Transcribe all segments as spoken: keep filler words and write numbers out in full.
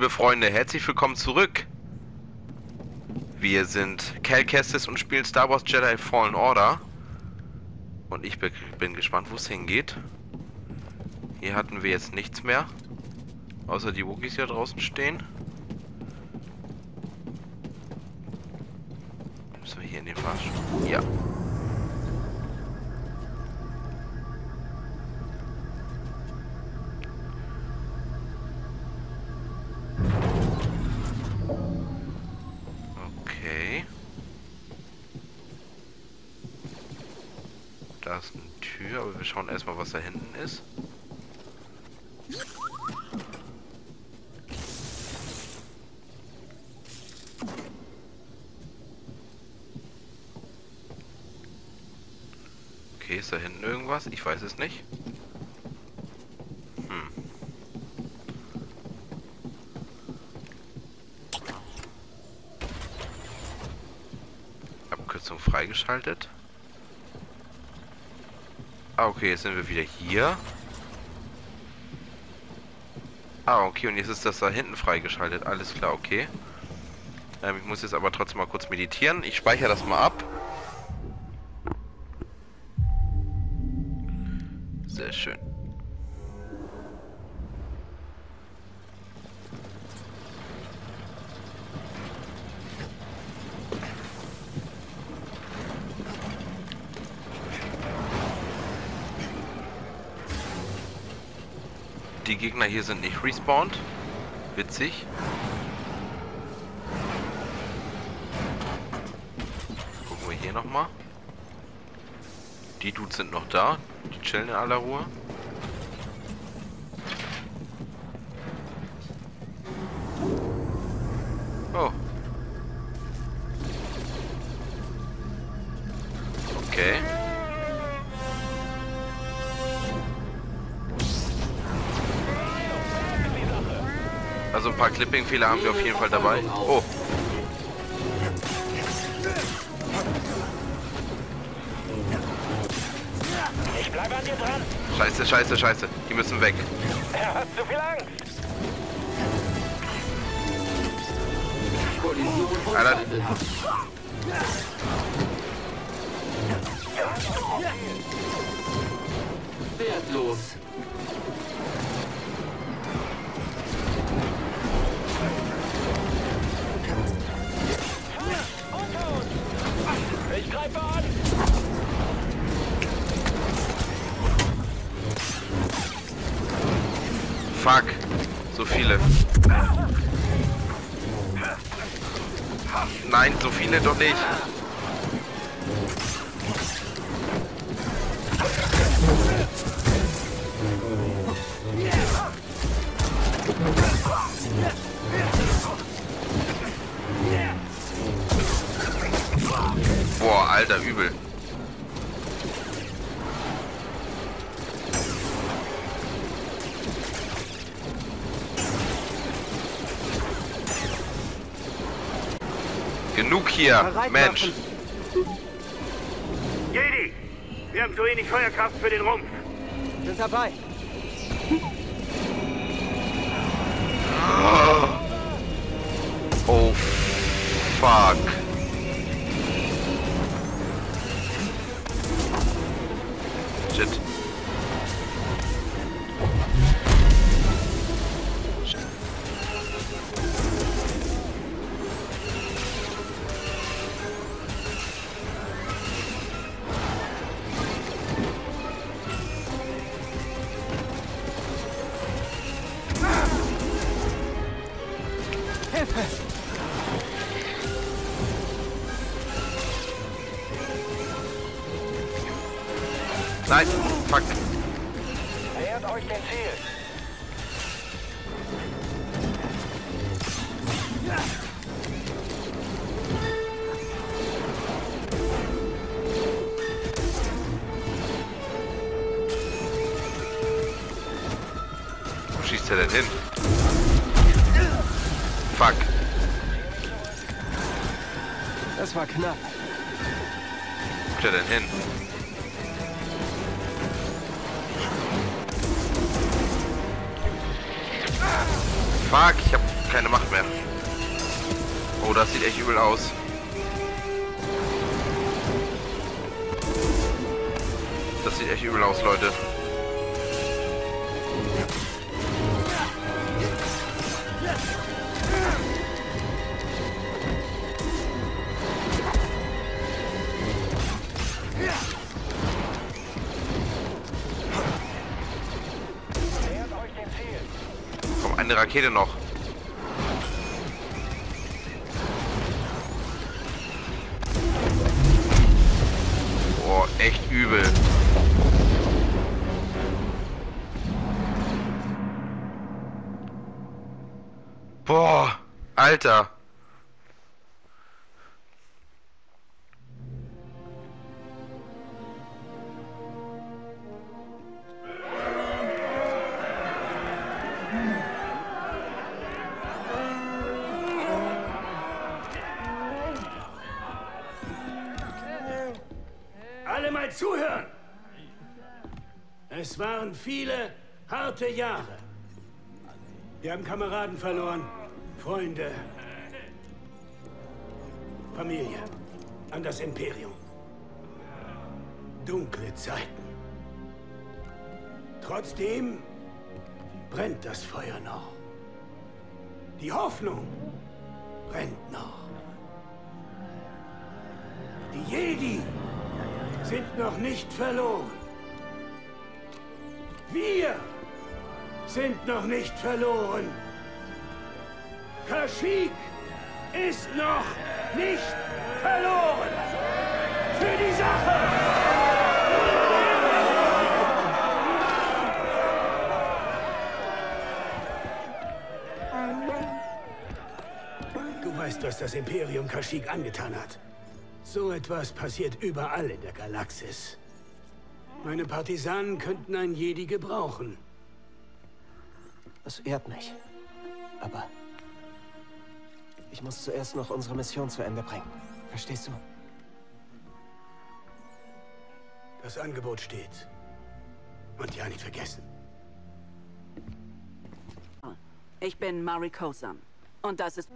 liebe Freunde, herzlich willkommen zurück. Wir sind Cal Kestis und spielen Star Wars Jedi Fallen Order. Und ich bin gespannt, wo es hingeht. Hier hatten wir jetzt nichts mehr. Außer die Wookiees, die da draußen stehen. Müssen wir hier in den Fahrstuhl? Ja. Okay. Da ist eine Tür, aber wir schauen erstmal, was da hinten ist. Okay, ist da hinten irgendwas? Ich weiß es nicht. Hm. Abkürzung freigeschaltet. Ah, okay, jetzt sind wir wieder hier. Ah, okay, und jetzt ist das da hinten freigeschaltet. Alles klar, okay. Ähm, ich muss jetzt aber trotzdem mal kurz meditieren. Ich speichere das mal ab. Sehr schön. Die Gegner hier sind nicht respawned. Witzig. Gucken wir hier nochmal. Die Dudes sind noch da. Die chillen in aller Ruhe. Oh. Okay. Also ein paar Clipping-Fehler haben wir auf jeden Fall dabei. Oh. Ich bleibe an dir dran. Scheiße, scheiße, scheiße. Die müssen weg. Er hat zu viel Angst. Alter. Wertlos. Ich greife an. Fuck. So viele. Nein, so viele doch nicht. Boah, Alter, übel. Genug hier, Mensch. Jedi, wir haben zu wenig Feuerkraft für den Rumpf. Sind dabei. Oh, fuck. Shit. Hilfe! Nein, fuck. Nähert euch dem Ziel. Wo schießt er denn hin? Fuck. Das war knapp. Wo ist er denn hin? Fuck, ich hab keine Macht mehr. Oh, das sieht echt übel aus. Das sieht echt übel aus, Leute. Komm, eine Rakete noch. Boah, echt übel. Boah, Alter. Alle mal zuhören! Es waren viele harte Jahre. Wir haben Kameraden verloren, Freunde, Familie, an das Imperium. Dunkle Zeiten. Trotzdem brennt das Feuer noch. Die Hoffnung brennt noch. Die Jedi sind noch nicht verloren. Wir sind noch nicht verloren. Kashyyyk ist noch nicht verloren. Für die Sache! Du weißt, was das Imperium Kashyyyk angetan hat. So etwas passiert überall in der Galaxis. Meine Partisanen könnten einen Jedi gebrauchen. Das ehrt mich. Aber ich muss zuerst noch unsere Mission zu Ende bringen. Verstehst du? Das Angebot steht. Und ja, nicht vergessen. Ich bin Mari Kosan. Und das ist...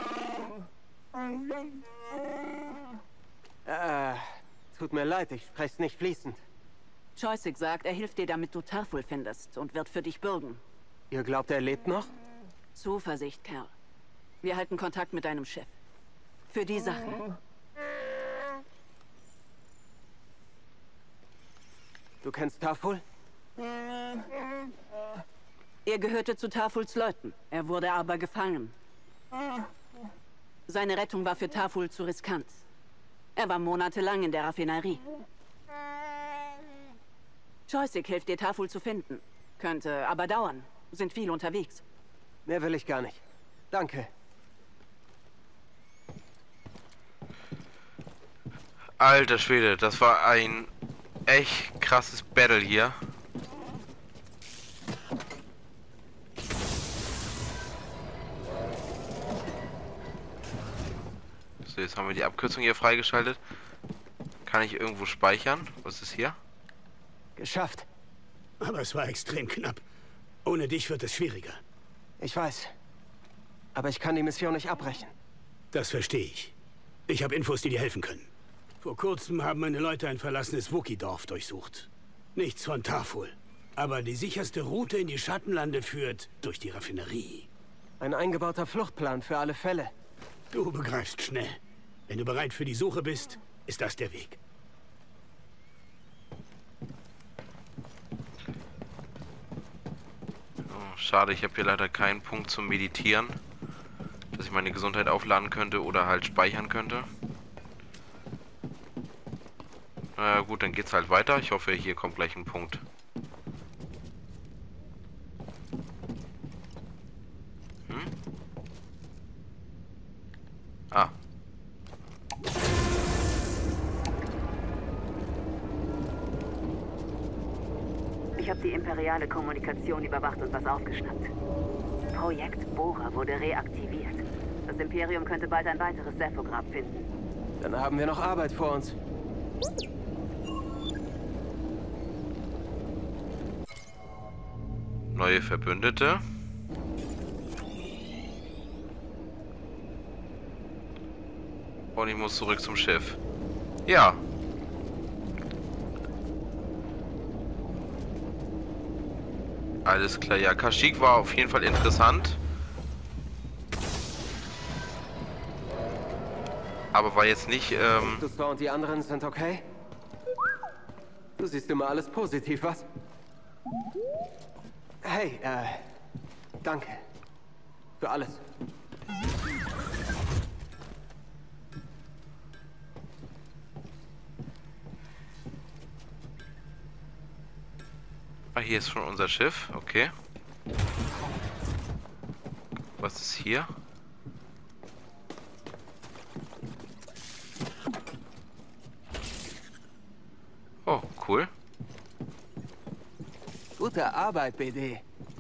Äh, tut mir leid, ich spreche nicht fließend. Choyyssyk sagt, er hilft dir, damit du Tarful findest und wird für dich bürgen. Ihr glaubt, er lebt noch? Zuversicht, Kerl. Wir halten Kontakt mit deinem Chef. Für die Sache. Du kennst Tarful? Er gehörte zu Tarfuls Leuten. Er wurde aber gefangen. Seine Rettung war für Tarful zu riskant. Er war monatelang in der Raffinerie. Choyyssyk hilft dir, Tarful zu finden. Könnte aber dauern. Sind viel unterwegs. Mehr will ich gar nicht. Danke. Alter Schwede, das war ein echt krasses Battle hier. So, jetzt haben wir die Abkürzung hier freigeschaltet. Kann ich irgendwo speichern? Was ist hier? Geschafft. Aber es war extrem knapp. Ohne dich wird es schwieriger. Ich weiß. Aber ich kann die Mission nicht abbrechen. Das verstehe ich. Ich habe Infos, die dir helfen können. Vor kurzem haben meine Leute ein verlassenes Wookiee-Dorf durchsucht. Nichts von Tarful. Aber die sicherste Route in die Schattenlande führt durch die Raffinerie. Ein eingebauter Fluchtplan für alle Fälle. Du begreifst schnell. Wenn du bereit für die Suche bist, ist das der Weg. Oh, schade, ich habe hier leider keinen Punkt zum Meditieren, dass ich meine Gesundheit aufladen könnte oder halt speichern könnte. Na äh, gut, dann geht's halt weiter. Ich hoffe, hier kommt gleich ein Punkt. Hm? Ah. Ich habe die imperiale Kommunikation überwacht und was aufgeschnappt. Projekt Bohra wurde reaktiviert. Das Imperium könnte bald ein weiteres Sephograb finden. Dann haben wir noch Arbeit vor uns. Neue Verbündete. Und ich muss zurück zum Schiff. Ja. Alles klar, ja. Kashyyyk war auf jeden Fall interessant. Aber war jetzt nicht, ähm... Du und die anderen sind okay? Du siehst immer alles positiv, was? Hey, äh... danke. Für alles. Ah, hier ist schon unser Schiff. Okay. Was ist hier? Oh, cool. Gute Arbeit, B D.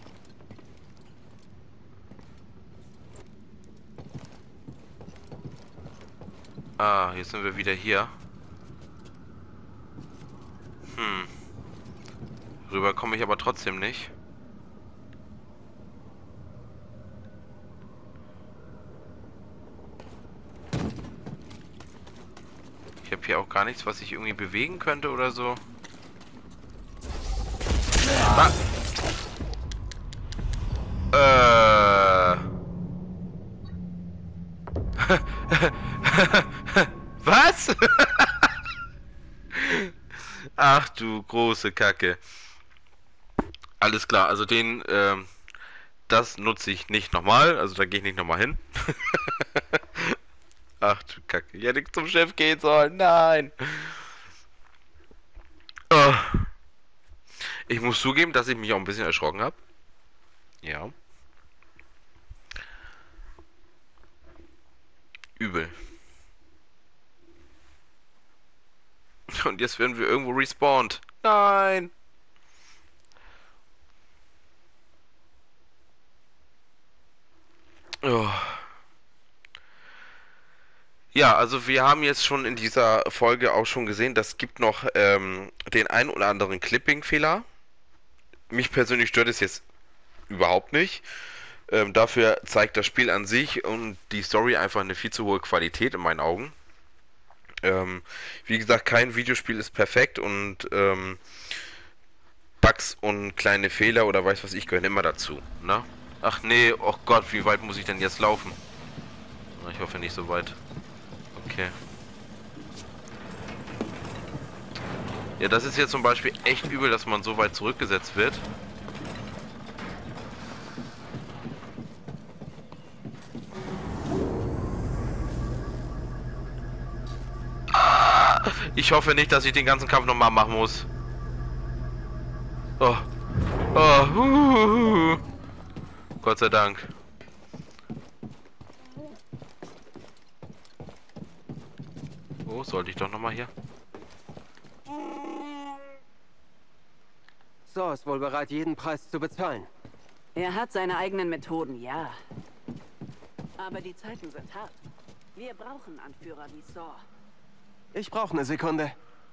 Ah, jetzt sind wir wieder hier. Hm. Rüber komme ich aber trotzdem nicht. Ich habe hier auch gar nichts, was ich irgendwie bewegen könnte oder so. Ah. Äh. Was? Ach du große Kacke. Alles klar, also den, ähm, das nutze ich nicht nochmal, also da gehe ich nicht nochmal hin. Ach du Kacke, ich hätte zum Chef gehen sollen, nein. Oh. Ich muss zugeben, dass ich mich auch ein bisschen erschrocken habe. Ja. Übel. Und jetzt werden wir irgendwo respawned. Nein. Oh. Ja, also wir haben jetzt schon in dieser Folge auch schon gesehen, das gibt noch ähm, den ein oder anderen Clipping-Fehler. Mich persönlich stört es jetzt überhaupt nicht. Ähm, dafür zeigt das Spiel an sich und die Story einfach eine viel zu hohe Qualität in meinen Augen. Ähm, wie gesagt, kein Videospiel ist perfekt und ähm, Bugs und kleine Fehler oder weiß was ich gehören immer dazu, ne? Ach nee, oh Gott, wie weit muss ich denn jetzt laufen? Ich hoffe nicht so weit. Okay. Ja, das ist jetzt zum Beispiel echt übel, dass man so weit zurückgesetzt wird. Ich hoffe nicht, dass ich den ganzen Kampf nochmal machen muss. Oh. Oh. Huhuhu. Gott sei Dank. Oh, sollte ich doch nochmal hier? So ist wohl bereit, jeden Preis zu bezahlen. Er hat seine eigenen Methoden, ja. Aber die Zeiten sind hart. Wir brauchen Anführer wie Saw. Ich brauche eine Sekunde.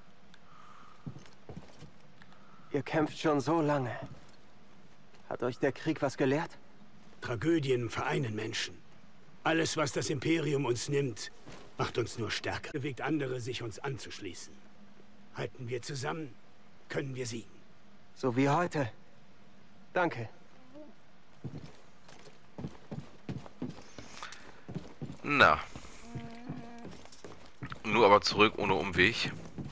Ihr kämpft schon so lange. Hat euch der Krieg was gelehrt? Tragödien vereinen Menschen. Alles, was das Imperium uns nimmt, macht uns nur stärker. Bewegt andere, sich uns anzuschließen. Halten wir zusammen, können wir siegen. So wie heute. Danke. Na. Nur aber zurück ohne Umweg.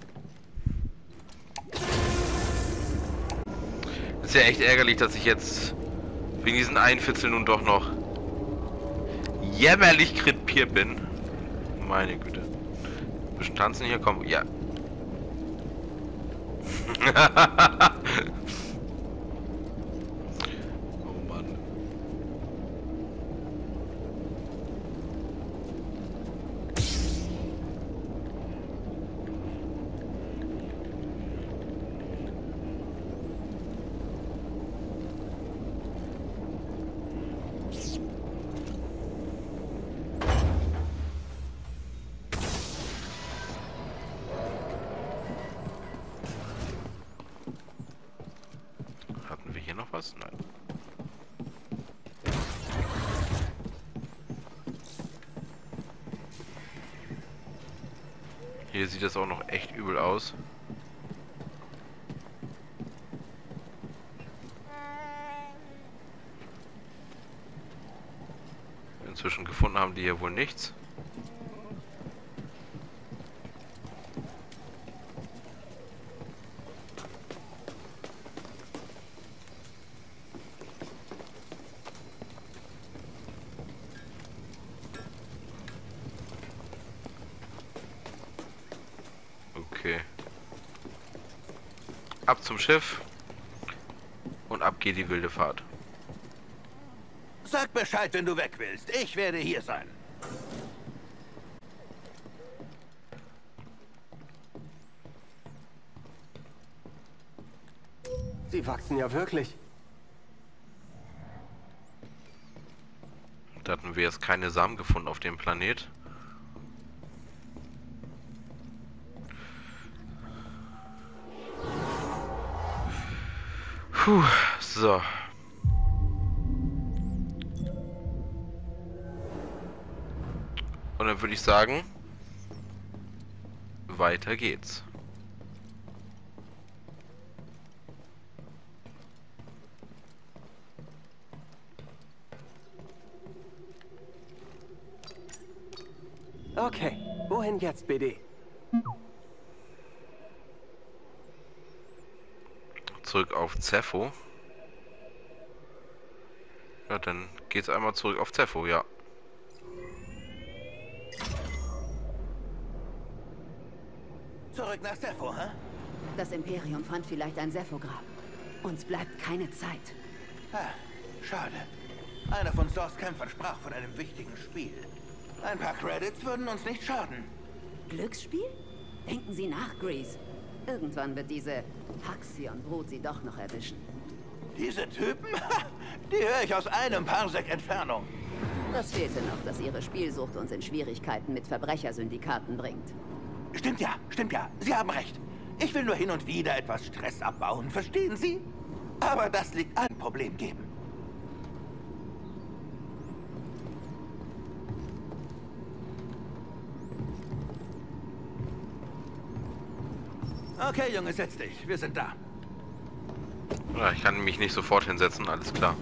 Ist ja echt ärgerlich, dass ich jetzt wegen diesen einen Fitzel nun doch noch jämmerlich krepiert bin. Meine Güte. Ein bisschen tanzen hier, komm. Ja. Oh Mann. Hatten wir hier noch was? Nein. Hier sieht das auch noch echt übel aus. Inzwischen gefunden haben die hier wohl nichts. Okay. Ab zum Schiff und ab geht die wilde Fahrt. Sag Bescheid, wenn du weg willst. Ich werde hier sein. Sie wachsen ja wirklich. Da hatten wir jetzt keine Samen gefunden auf dem Planet. Puh, so. Und dann würde ich sagen, weiter geht's. Okay, wohin jetzt, B D? Zurück auf Zeffo. Ja, dann geht's einmal zurück auf Zeffo, ja. Zurück nach Zeffo, hä? Das Imperium fand vielleicht ein Sephograb. Uns bleibt keine Zeit. Ah, schade. Einer von Zors Kämpfern sprach von einem wichtigen Spiel. Ein paar Credits würden uns nicht schaden. Glücksspiel? Denken Sie nach, Grease. Irgendwann wird diese Haxion-Brut Sie doch noch erwischen. Diese Typen? Die höre ich aus einem Parsec Entfernung. Das fehlte noch, dass Ihre Spielsucht uns in Schwierigkeiten mit Verbrechersyndikaten bringt. Stimmt ja, stimmt ja. Sie haben recht. Ich will nur hin und wieder etwas Stress abbauen, verstehen Sie? Aber das liegt an Problem geben. Okay, Junge, setz dich. Wir sind da. Ja, ich kann mich nicht sofort hinsetzen, alles klar.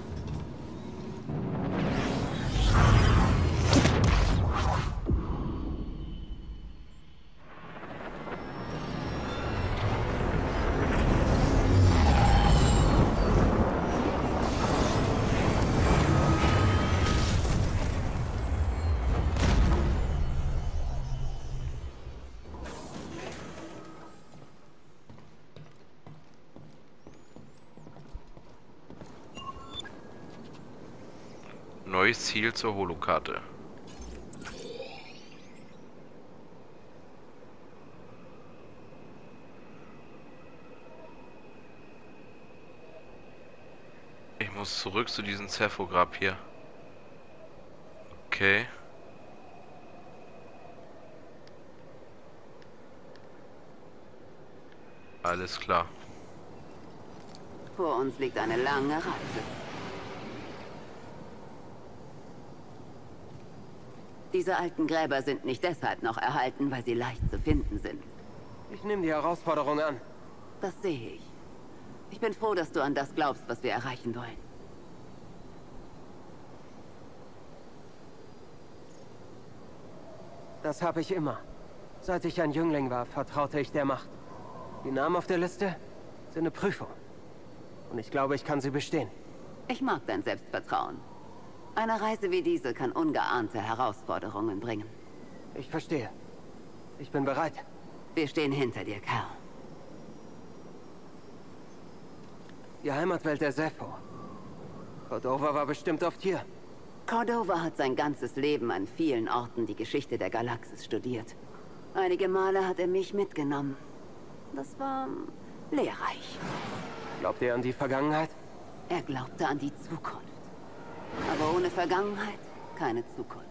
Neues Ziel zur Holokarte. Ich muss zurück zu diesem Sephograb hier. Okay. Alles klar. Vor uns liegt eine lange Reise. Diese alten Gräber sind nicht deshalb noch erhalten, weil sie leicht zu finden sind. Ich nehme die Herausforderung an. Das sehe ich. Ich bin froh, dass du an das glaubst, was wir erreichen wollen. Das habe ich immer. Seit ich ein Jüngling war, vertraute ich der Macht. Die Namen auf der Liste sind eine Prüfung. Und ich glaube, ich kann sie bestehen. Ich mag dein Selbstvertrauen. Eine Reise wie diese kann ungeahnte Herausforderungen bringen. Ich verstehe. Ich bin bereit. Wir stehen hinter dir, Cal. Die Heimatwelt der Zeffo. Cordova war bestimmt oft hier. Cordova hat sein ganzes Leben an vielen Orten die Geschichte der Galaxis studiert. Einige Male hat er mich mitgenommen. Das war lehrreich. Glaubt ihr an die Vergangenheit? Er glaubte an die Zukunft. Aber ohne Vergangenheit keine Zukunft.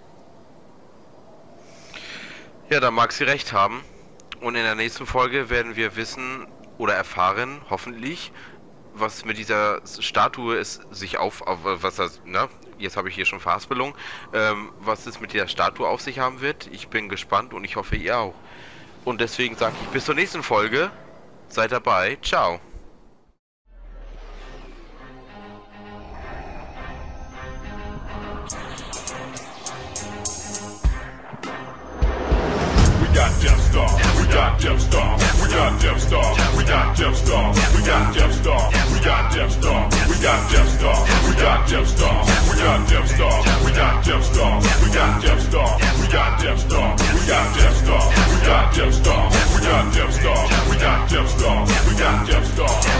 Ja, da mag sie recht haben. Und in der nächsten Folge werden wir wissen oder erfahren, hoffentlich, was mit dieser Statue es sich auf, auf was das, ne? Jetzt habe ich hier schon Verhaspelung, ähm, was es mit der Statue auf sich haben wird. Ich bin gespannt und ich hoffe, ihr auch. Und deswegen sage ich bis zur nächsten Folge. Seid dabei. Ciao. We got Death Star, we got Death Star, we got Death Star, we got Death Star, we got Death Star, we got Death Star, we got Death Star, we got Death Star, we got Death Star, we got Death Star, we got Death Star, we got Death Star, we got Death Star, we got Death Star, we got Death Star, we got Death Star, we got Death Star, we got Death Star.